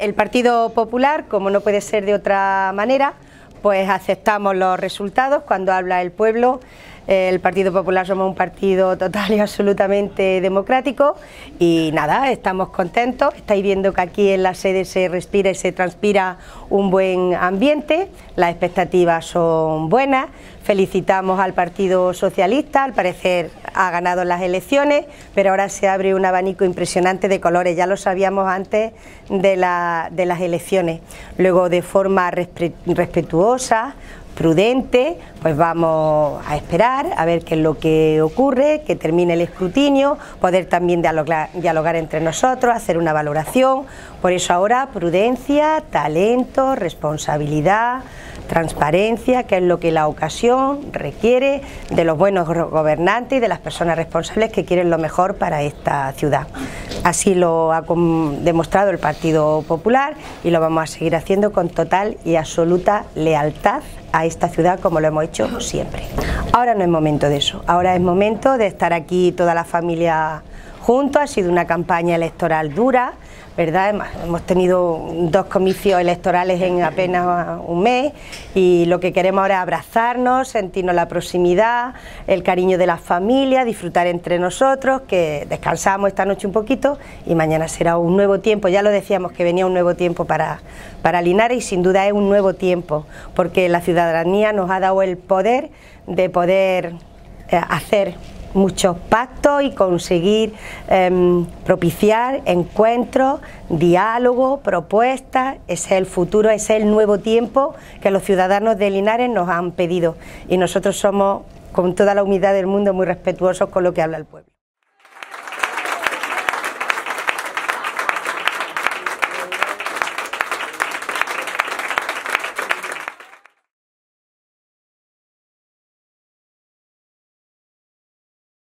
El Partido Popular, como no puede ser de otra manera, pues aceptamos los resultados cuando habla el pueblo. El Partido Popular somos un partido total y absolutamente democrático y nada, estamos contentos. Estáis viendo que aquí en la sede se respira y se transpira un buen ambiente, las expectativas son buenas. Felicitamos al Partido Socialista, al parecer ha ganado las elecciones, pero ahora se abre un abanico impresionante de colores, ya lo sabíamos antes de las elecciones. Luego, de forma respetuosa, prudente, pues vamos a esperar a ver qué es lo que ocurre, que termine el escrutinio, poder también dialogar entre nosotros, hacer una valoración. Por eso ahora prudencia, talento, responsabilidad, transparencia, que es lo que la ocasión requiere de los buenos gobernantes y de las personas responsables que quieren lo mejor para esta ciudad. Así lo ha demostrado el Partido Popular y lo vamos a seguir haciendo con total y absoluta lealtad a esta ciudad, como lo hemos hecho siempre. Ahora no es momento de eso, ahora es momento de estar aquí toda la familia juntos. Ha sido una campaña electoral dura, ¿verdad? Hemos tenido 2 comicios electorales en apenas un mes y lo que queremos ahora es abrazarnos, sentirnos la proximidad, el cariño de las familias, disfrutar entre nosotros, que descansamos esta noche un poquito y mañana será un nuevo tiempo. Ya lo decíamos que venía un nuevo tiempo para Linares y sin duda es un nuevo tiempo porque la ciudadanía nos ha dado el poder de poder hacer muchos pactos y conseguir propiciar encuentros, diálogo, propuestas. Ese es el futuro, ese es el nuevo tiempo que los ciudadanos de Linares nos han pedido y nosotros somos, con toda la humildad del mundo, muy respetuosos con lo que habla el pueblo.